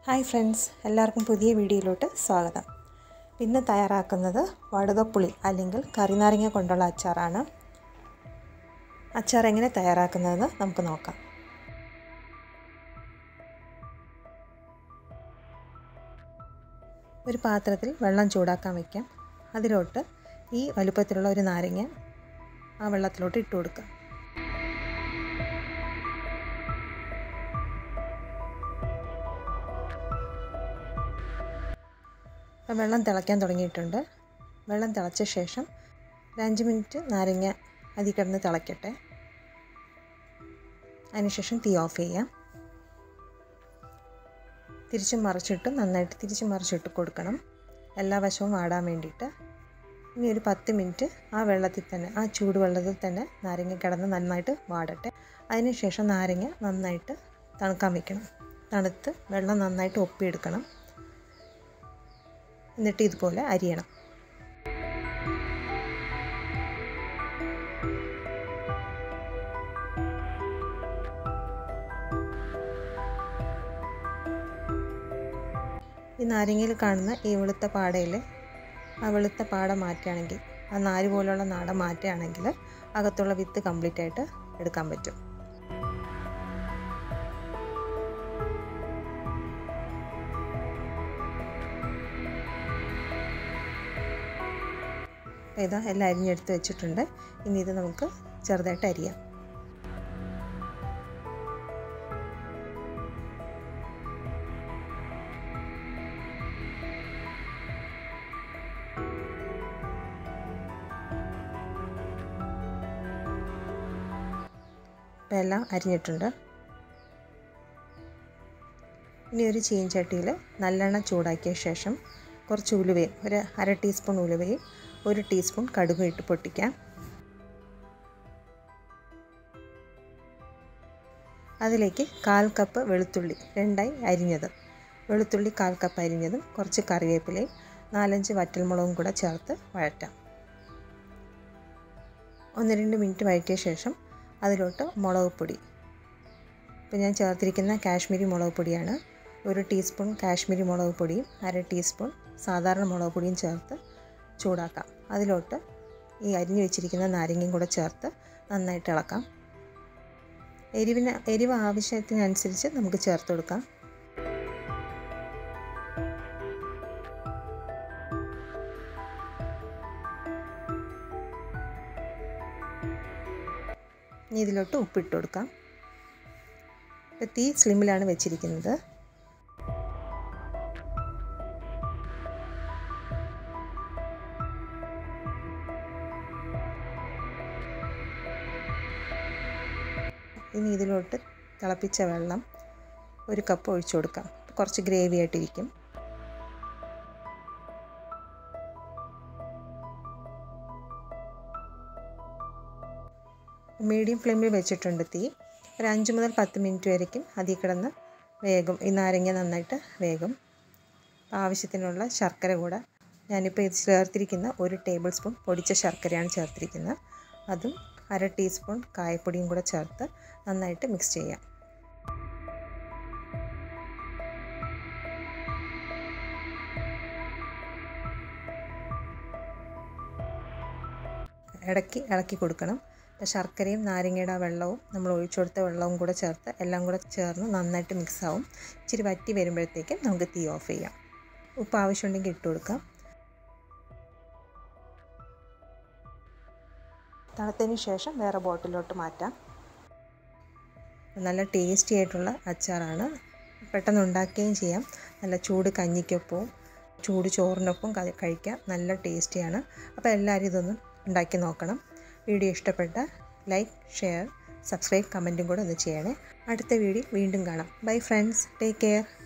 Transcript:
Hi friends, എല്ലാവർക്കും പുതിയ വീഡിയോയിലോട്ട് സ്വാഗതം. ഇന്ന് തയ്യാറാക്കുന്നത് വടുകപ്പുളി അല്ലെങ്കിൽ കറിനാരങ്ങ കൊണ്ടുള്ള അച്ചാറാണ്. അച്ചാർ എങ്ങനെ തയ്യാറാക്കുന്നതെന്ന് നമുക്ക് നോക്കാം. ഒരു പാത്രത്തിൽ വെള്ളം ചൂടാക്കാൻ വയ്ക്കാം. അതിലോട്ട് ഈ വലുപ്പത്തിലുള്ള ഒരു നാരങ്ങ ആ വെള്ളത്തിലോട്ട് ഇട്ട് കൊടുക്കുക. വെള്ളം തിളയ്ക്കാൻ തുടങ്ങിയിട്ടുണ്ട്. വെള്ളം തിളച്ച ശേഷം ഒരു 5 മിനിറ്റ് നാരങ്ങ അതിൽ കിടന്ന് തിളയ്ക്കട്ടെ. അതിനുശേഷം തീ ഓഫ് ചെയ്യാം. നന്നായിട്ട് തിരിച്ചും മറിച്ചിട്ട് കൊടുക്കണം, എല്ലാ വശവും വാടാൻ വേണ്ടിയിട്ട്. ഇനി ഒരു 10 മിനിറ്റ് ആ വെള്ളത്തിൽ തന്നെ, ആ ചൂടുവെള്ളത്തിൽ തന്നെ നാരങ്ങ കിടന്ന് നന്നായിട്ട് വാടട്ടെ. അതിനുശേഷം നാരങ്ങ നന്നായിട്ട് തണുക്കാൻ വയ്ക്കണം. തണുത്ത് വെള്ളം നന്നായിട്ട് ഒപ്പിയെടുക്കണം. എന്നിട്ട് ഇതുപോലെ അരിയണം. ഈ നാരങ്ങയിൽ കാണുന്ന ഈ വെളുത്ത പാടയിൽ, ആ വെളുത്ത പാട മാറ്റുകയാണെങ്കിൽ, ആ നാര് പോലുള്ള നാട മാറ്റുകയാണെങ്കിൽ അകത്തുള്ള വിത്ത് കംപ്ലീറ്റ് ആയിട്ട് എടുക്കാൻ പറ്റും. ഇതാ എല്ലാം അരിഞ്ഞെടുത്ത് വെച്ചിട്ടുണ്ട്. ഇനി ഇത് നമുക്ക് ചെറുതായിട്ട് അരിയാം. ഇപ്പം എല്ലാം അരിഞ്ഞിട്ടുണ്ട്. ഇനി ഒരു ചീനച്ചട്ടിയിൽ നല്ലെണ്ണ ചൂടാക്കിയ ശേഷം കുറച്ച് ഉലുവയും, ഒരു 1/2 ടീസ്പൂൺ ഉലുവയും 1 ടീസ്പൂൺ കടുകും ഇട്ട് പൊട്ടിക്കാം. അതിലേക്ക് 1/4 കപ്പ് വെളുത്തുള്ളി രണ്ടായി അരിഞ്ഞത്, വെളുത്തുള്ളി 1/4 കപ്പ് അരിഞ്ഞതും കുറച്ച് കറിവേപ്പിലയും 4-5 വറ്റൽമുളകും കൂടെ ചേർത്ത് വഴറ്റാം. 1-2 മിനിറ്റ് വഴറ്റിയ ശേഷം അതിലോട്ട് മുളക് പൊടി, ഇപ്പോൾ ഞാൻ ചേർത്തിരിക്കുന്ന കാശ്മീരി മുളക് പൊടിയാണ്. 1 ടീസ്പൂൺ കാശ്മീരി മുളക് പൊടിയും 1/2 ടീസ്പൂൺ സാധാരണ മുളക് പൊടിയും ചേർത്ത് ചൂടാക്കാം. അതിലോട്ട് ഈ അരിഞ്ഞു വെച്ചിരിക്കുന്ന നാരങ്ങയും കൂടെ ചേർത്ത് നന്നായിട്ട് ഇളക്കാം. എരിവ് ആവശ്യത്തിനനുസരിച്ച് നമുക്ക് ചേർത്ത് കൊടുക്കാം. ഇനി ഇതിലോട്ട് ഉപ്പിട്ട് കൊടുക്കാം. ഇപ്പോൾ തീ സ്ലിമ്മിലാണ് വെച്ചിരിക്കുന്നത്. ഇനി ഇതിലോട്ട് തിളപ്പിച്ച വെള്ളം 1 കപ്പ് ഒഴിച്ചു കൊടുക്കാം. കുറച്ച് ഗ്രേവി ആയിട്ടിരിക്കും. മീഡിയം ഫ്ലെയിമിൽ വെച്ചിട്ടുണ്ട് തീ. ഒരു 5 മുതൽ 10 മിനിറ്റ് വരയ്ക്കും അതിൽ കിടന്ന് വേഗം. ഈ നാരങ്ങ നന്നായിട്ട് വേഗം. ആവശ്യത്തിനുള്ള ശർക്കര കൂടെ ഞാനിപ്പോൾ ഇത് ചേർത്തിരിക്കുന്ന 1 ടേബിൾ സ്പൂൺ പൊടിച്ച ശർക്കരയാണ് ചേർത്തിരിക്കുന്നത്. അതും 1/2 ടീസ്പൂൺ കായപ്പൊടിയും കൂടെ ചേർത്ത് നന്നായിട്ട് മിക്സ് ചെയ്യാം. ഇളക്കി കൊടുക്കണം. ശർക്കരയും നാരങ്ങയുടെ വെള്ളവും നമ്മൾ ഒഴിച്ചു കൊടുത്ത വെള്ളവും കൂടെ ചേർത്ത് എല്ലാം കൂടെ ചേർന്ന് നന്നായിട്ട് മിക്സ് ആവും. ഇച്ചിരി വറ്റി വരുമ്പോഴത്തേക്കും നമുക്ക് തീ ഓഫ് ചെയ്യാം. ഉപ്പ് ആവശ്യമുണ്ടെങ്കിൽ ഇട്ട് കൊടുക്കാം. തണുത്തതിന് ശേഷം വേറെ ബോട്ടിലോട്ട് മാറ്റാം. നല്ല ടേസ്റ്റി ആയിട്ടുള്ള അച്ചാറാണ്. പെട്ടെന്ന് ഉണ്ടാക്കുകയും ചെയ്യാം. നല്ല ചൂട് കഞ്ഞിക്കൊപ്പവും ചൂട് ചോറിനൊപ്പം കഴിക്കാം. നല്ല ടേസ്റ്റിയാണ്. അപ്പോൾ എല്ലാവരും ഇതൊന്നും ഉണ്ടാക്കി നോക്കണം. വീഡിയോ ഇഷ്ടപ്പെട്ട ലൈക്ക്, ഷെയർ, സബ്സ്ക്രൈബ്, കമൻറ്റും കൂടെ ഒന്ന് ചെയ്യണേ. അടുത്ത വീഡിയോ വീണ്ടും കാണാം. Bye friends, take care.